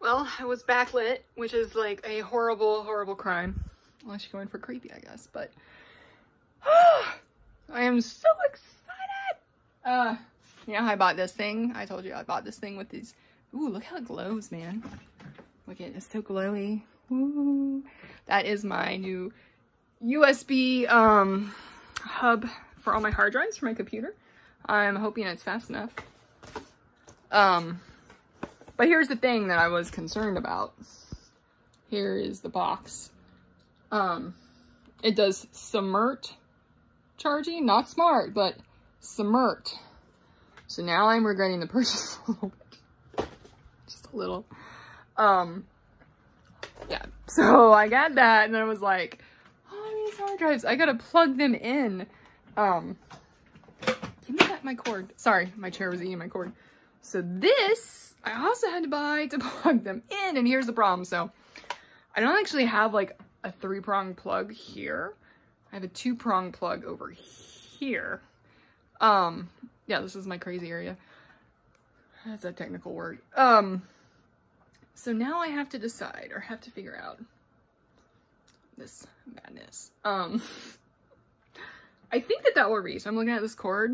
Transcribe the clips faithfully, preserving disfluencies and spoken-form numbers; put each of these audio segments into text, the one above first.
Well, I was backlit, which is like a horrible, horrible crime. Unless you're going for creepy, I guess, but I am so excited. Uh, you know how I bought this thing? I told you I bought this thing with these. Ooh, look how it glows, man. Look at it, it's so glowy. Ooh. That is my new U S B um, hub for all my hard drives for my computer. I'm hoping it's fast enough. Um, but here's the thing that I was concerned about. Here is the box. Um, it does Smart charging, not smart, but Smart. So now I'm regretting the purchase a little bit. Just a little. Um, yeah, so I got that and then I was like, oh, these hard drives, I gotta plug them in. Um, give me back my cord. Sorry, my chair was eating my cord. So this, I also had to buy to plug them in, and here's the problem. So I don't actually have like a three-prong plug here. I have a two-prong plug over here. Um, yeah, this is my crazy area. That's a technical word. Um, so now I have to decide, or have to figure out this madness. Um, I think that that will reach. I'm looking at this cord.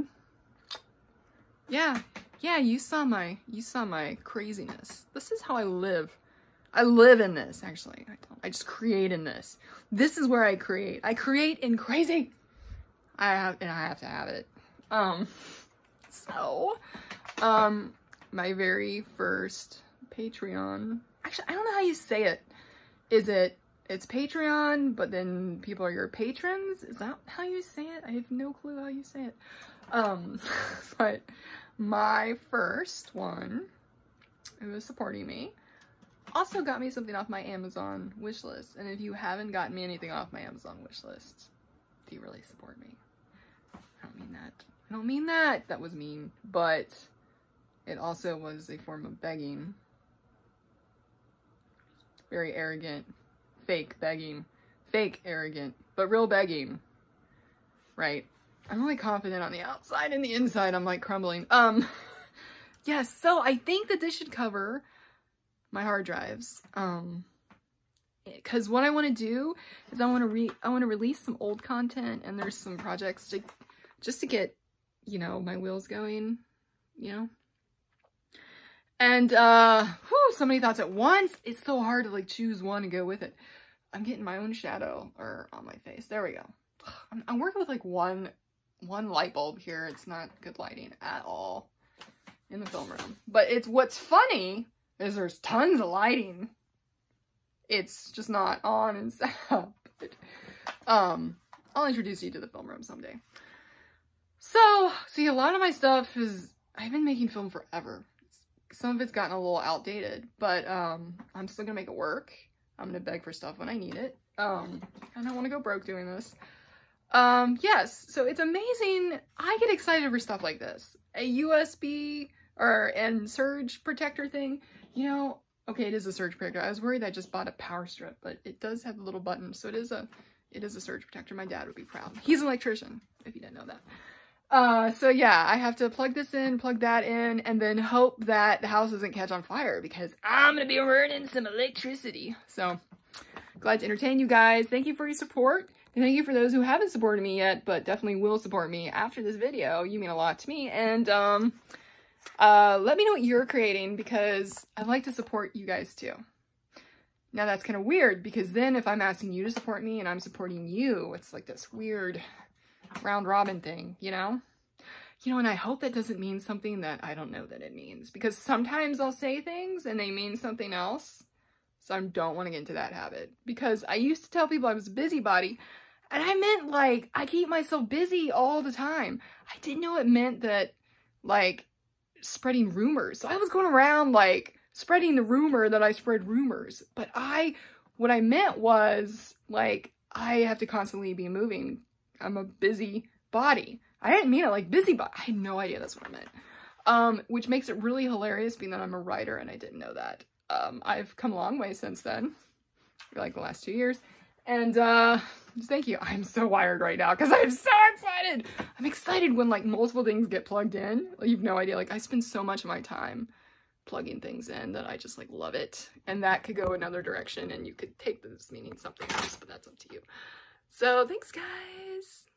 Yeah, yeah, you saw my, you saw my craziness. This is how I live. I live in this, actually. I don't. I just create in this. This is where I create. I create in crazy. I have, and I have to have it. Um, so, um, my very first Patreon. Actually, I don't know how you say it. Is it, it's Patreon, but then people are your patrons? Is that how you say it? I have no clue how you say it. Um, but my first one, who was supporting me, also got me something off my Amazon wishlist. And if you haven't gotten me anything off my Amazon wishlist, do you really support me? I don't mean that. I don't mean that. That was mean. But it also was a form of begging. Very arrogant. Fake begging. Fake arrogant. But real begging. Right. I'm really confident on the outside, and the inside I'm like crumbling. Um, yes, so I think that this should cover my hard drives. Um, because what I want to do is I want to re I want to release some old content, and there's some projects to just to get, you know, my wheels going, you know. And uh, whew, so many thoughts at once. It's so hard to like choose one and go with it. I'm getting my own shadow or on my face. There we go. I'm, I'm working with like one. one light bulb here. It's not good lighting at all in the film room. But it's what's funny is there's tons of lighting. It's just not on and stuff. um, I'll introduce you to the film room someday. So, see, a lot of my stuff is, I've been making film forever. Some of it's gotten a little outdated, but um, I'm still gonna make it work. I'm gonna beg for stuff when I need it. Um, I don't want to go broke doing this. Um, yes, so it's amazing. I get excited for stuff like this. A U S B or and surge protector thing, you know, okay, it is a surge protector. I was worried I just bought a power strip, but it does have a little button, so it is a it is a surge protector. My dad would be proud. He's an electrician, if you didn't know that. Uh, so yeah, I have to plug this in, plug that in, and then hope that the house doesn't catch on fire because I'm gonna be burning some electricity. So, glad to entertain you guys. Thank you for your support. And thank you for those who haven't supported me yet, but definitely will support me after this video. You mean a lot to me. And um, uh, let me know what you're creating because I'd like to support you guys too. Now that's kind of weird because then if I'm asking you to support me and I'm supporting you, it's like this weird round robin thing, you know? You know, and I hope that doesn't mean something that I don't know that it means because sometimes I'll say things and they mean something else. So I don't want to get into that habit because I used to tell people I was a busybody. And I meant, like, I keep myself busy all the time. I didn't know it meant that, like, spreading rumors. So I was going around, like, spreading the rumor that I spread rumors. But I, what I meant was, like, I have to constantly be moving. I'm a busy body. I didn't mean it like busy body. I had no idea that's what I meant. Um, which makes it really hilarious being that I'm a writer and I didn't know that. Um, I've come a long way since then. Like, the last two years. And, uh, just thank you. I'm so wired right now because I'm so excited. I'm excited when, like, multiple things get plugged in. You have no idea. Like, I spend so much of my time plugging things in that I just like love it. And that could go another direction and you could take this meaning something else, but that's up to you. So thanks guys.